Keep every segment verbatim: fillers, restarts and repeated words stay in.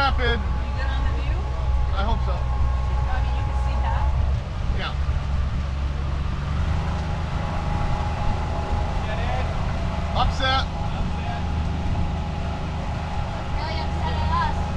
Rapid. You good on the view? I hope so. I mean, you can see that. Yeah. Upset. Really upset at us.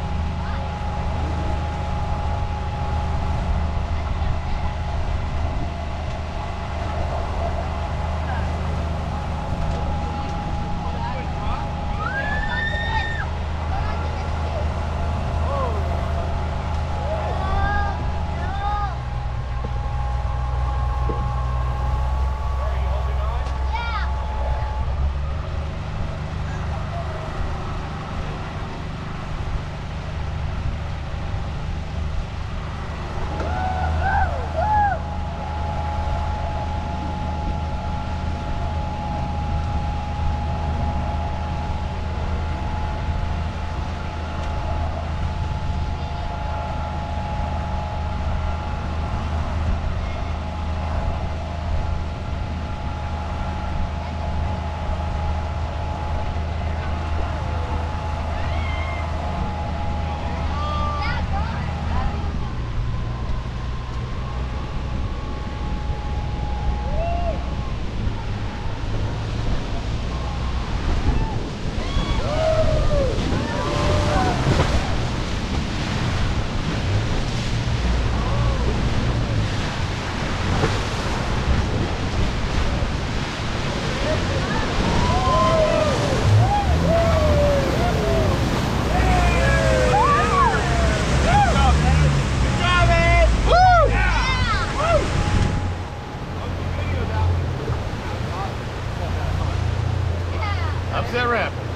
Upset Rapid.